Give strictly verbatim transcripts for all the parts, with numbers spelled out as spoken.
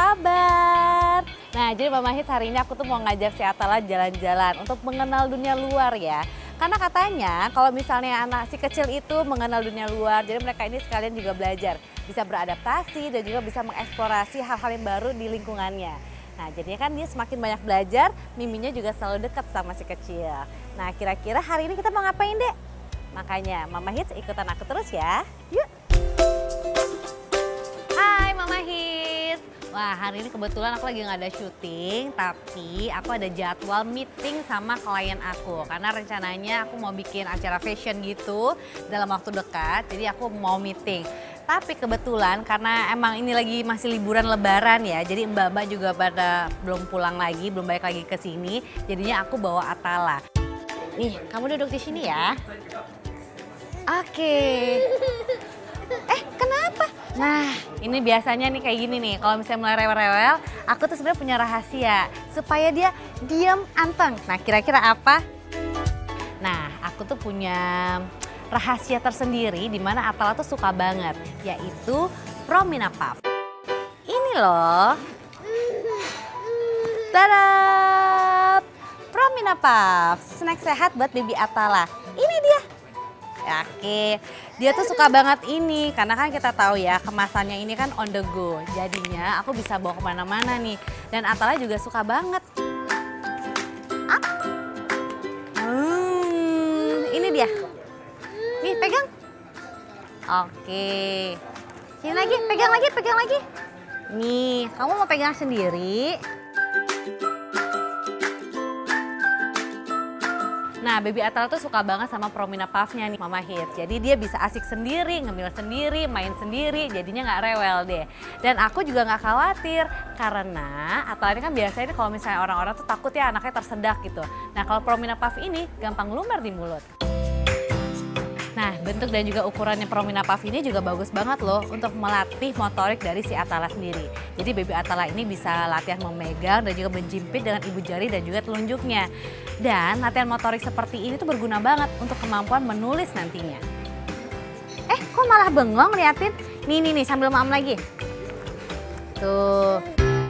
kabar? Nah, jadi Mama Hits hari ini aku tuh mau ngajak si Atala jalan-jalan untuk mengenal dunia luar ya. Karena katanya kalau misalnya anak si kecil itu mengenal dunia luar, jadi mereka ini sekalian juga belajar, bisa beradaptasi dan juga bisa mengeksplorasi hal-hal yang baru di lingkungannya. Nah, jadinya kan dia semakin banyak belajar, miminya juga selalu dekat sama si kecil. Nah, kira-kira hari ini kita mau ngapain, Dek? Makanya Mama Hits ikutan aku terus ya. Yuk! Hai Mama Hits! Wah, hari ini kebetulan aku lagi nggak ada syuting, tapi aku ada jadwal meeting sama klien aku. Karena rencananya aku mau bikin acara fashion gitu dalam waktu dekat, jadi aku mau meeting. Tapi kebetulan karena emang ini lagi masih liburan lebaran ya, jadi mbak-mbak juga pada belum pulang lagi, belum balik lagi ke sini, jadinya aku bawa Atala. Nih, kamu duduk di sini ya. Oke. Eh, kenapa? Nah, ini biasanya nih kayak gini nih, kalau misalnya mulai rewel-rewel, aku tuh sebenarnya punya rahasia supaya dia diam anteng. Nah, kira-kira apa? Nah, aku tuh punya rahasia tersendiri di mana Atala tuh suka banget, yaitu Promina Puff. Ini loh. Tada! Promina Puff, snack sehat buat baby Atala. Ini dia. Oke, dia tuh suka banget ini karena kan kita tahu ya kemasannya ini kan on the go. Jadinya aku bisa bawa kemana-mana nih. Dan Atala juga suka banget. Ah. Hmm, ini dia. Nih pegang. Oke. Sini lagi, pegang lagi, pegang lagi. Nih, kamu mau pegang sendiri. Nah, baby Atala tuh suka banget sama Promina Puff-nya nih Mama Hits. Jadi dia bisa asik sendiri, ngemil sendiri, main sendiri, jadinya nggak rewel deh. Dan aku juga nggak khawatir karena Atala ini kan biasanya kalau misalnya orang-orang tuh takut ya anaknya tersedak gitu. Nah, kalau Promina Puff ini gampang lumer di mulut. Nah, bentuk dan juga ukurannya Promina Puff ini juga bagus banget loh untuk melatih motorik dari si Atala sendiri. Jadi baby Atala ini bisa latihan memegang dan juga menjimpit dengan ibu jari dan juga telunjuknya. Dan latihan motorik seperti ini tuh berguna banget untuk kemampuan menulis nantinya. Eh, kok malah bengong liatin? Nih, nih, nih, sambil maam lagi. Tuh.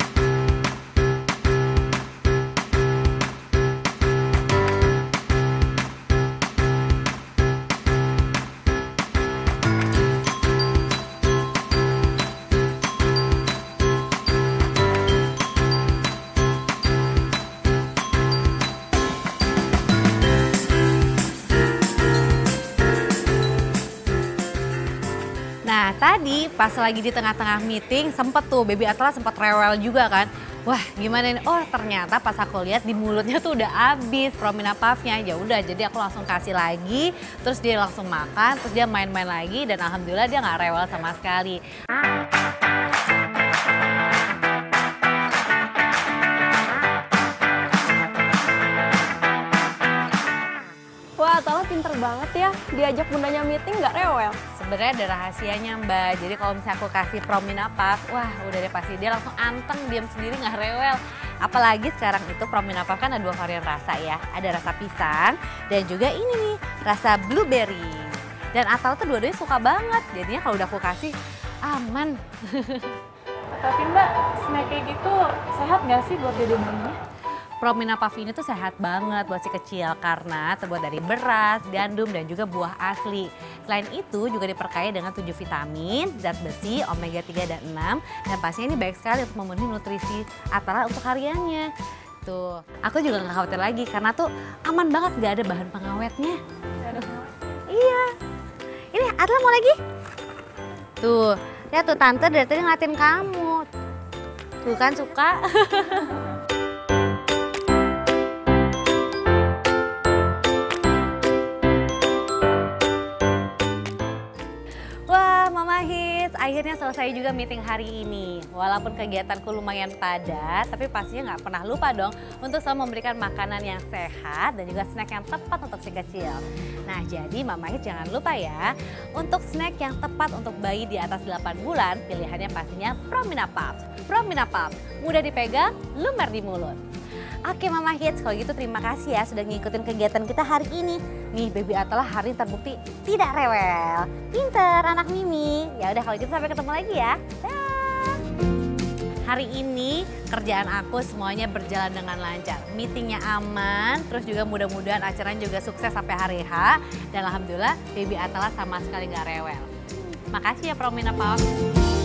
Nah tadi pas lagi di tengah-tengah meeting sempet tuh baby Atala sempet rewel juga kan. Wah gimana ini? Oh ternyata pas aku lihat di mulutnya tuh udah habis Promina Puff-nya. Ya udah jadi aku langsung kasih lagi, terus dia langsung makan, terus dia main-main lagi dan alhamdulillah dia nggak rewel sama sekali. Wah, Atala pinter banget ya, diajak bundanya meeting nggak rewel. Sebenarnya ada rahasianya Mbak, jadi kalau misalnya aku kasih Promina Puff, wah udah deh pasti dia langsung anteng, diam sendiri nggak rewel. Apalagi sekarang itu Promina Puff kan ada dua varian rasa ya, ada rasa pisang dan juga ini nih, rasa blueberry. Dan Atala tuh dua-duanya suka banget, jadinya kalau udah aku kasih aman. Tapi Mbak, snack kayak gitu sehat nggak sih buat dede-dedenya? Promina Puff ini tuh sehat banget buat si kecil karena terbuat dari beras, gandum, dan juga buah asli. Selain itu juga diperkaya dengan tujuh vitamin, zat besi, omega tiga dan enam. Dan pastinya ini baik sekali untuk memenuhi nutrisi Atala untuk hariannya. Tuh, aku juga gak khawatir lagi karena tuh aman banget gak ada bahan pengawetnya. Iya. Ini Atala mau lagi? Tuh, lihat tuh tante dari tadi ngeliatin kamu. Tuh kan suka. Akhirnya selesai juga meeting hari ini. Walaupun kegiatanku lumayan padat, tapi pastinya nggak pernah lupa dong untuk selalu memberikan makanan yang sehat dan juga snack yang tepat untuk si kecil. Nah jadi Mama Hits jangan lupa ya, untuk snack yang tepat untuk bayi di atas delapan bulan, pilihannya pastinya Promina Puff. Promina Puff, mudah dipegang, lumer di mulut. Oke Mama Hits, kalau gitu terima kasih ya sudah ngikutin kegiatan kita hari ini. Nih baby Atala hari ini terbukti tidak rewel. Pinter anak Mimi. Ya udah kalau gitu sampai ketemu lagi ya. Dah. Hari ini kerjaan aku semuanya berjalan dengan lancar. Meetingnya aman, terus juga mudah-mudahan acaranya juga sukses sampai hari H. Dan alhamdulillah baby Atala sama sekali nggak rewel. Makasih ya Promina Puff.